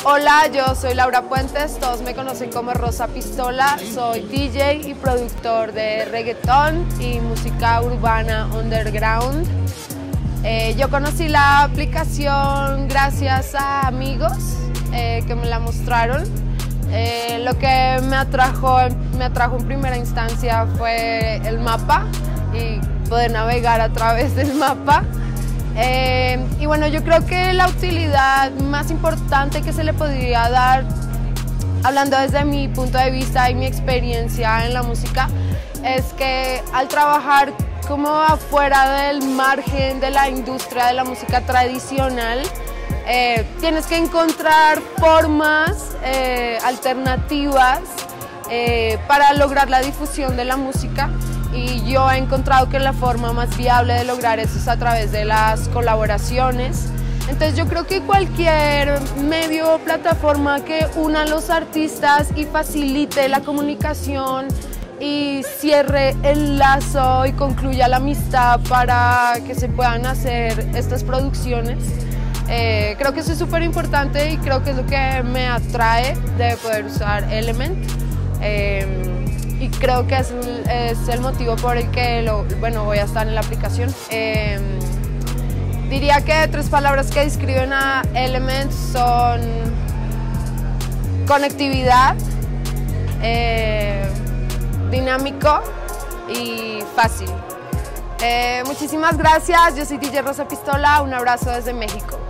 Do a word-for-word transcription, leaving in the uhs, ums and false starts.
Hola, yo soy Laura Puentes, todos me conocen como Rosa Pistola, soy D J y productor de reggaetón y música urbana underground. Eh, yo conocí la aplicación gracias a amigos eh, que me la mostraron. Eh, lo que me atrajo, me atrajo en primera instancia fue el mapa y poder navegar a través del mapa. Eh, y bueno, yo creo que la utilidad más importante que se le podría dar, hablando desde mi punto de vista y mi experiencia en la música, es que al trabajar como afuera del margen de la industria de la música tradicional, eh, tienes que encontrar formas eh, alternativas eh, para lograr la difusión de la música. Y yo he encontrado que la forma más viable de lograr eso es a través de las colaboraciones. Entonces yo creo que cualquier medio o plataforma que una a los artistas y facilite la comunicación y cierre el lazo y concluya la amistad para que se puedan hacer estas producciones, eh, creo que eso es súper importante y creo que es lo que me atrae de poder usar Element. Eh, Y creo que es, es el motivo por el que lo, bueno, voy a estar en la aplicación. Eh, diría que tres palabras que describen a Element son conectividad, eh, dinámico y fácil. Eh, muchísimas gracias, yo soy D J Rosa Pistola, un abrazo desde México.